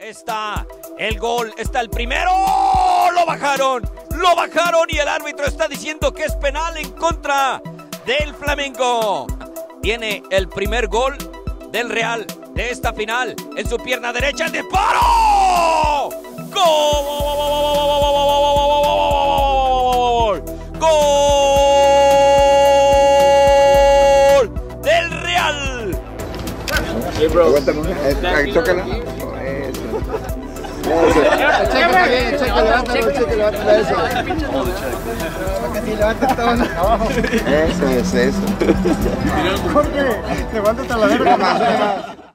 Está el gol, está el primero. Lo bajaron y el árbitro está diciendo que es penal en contra del Flamengo. Tiene el primer gol del Real de esta final en su pierna derecha. ¡El disparo! ¡Gol! ¡Gol! ¡Del Real! Sí, bro. Tócala. Eso es eso. Jorge, levántate a la verga.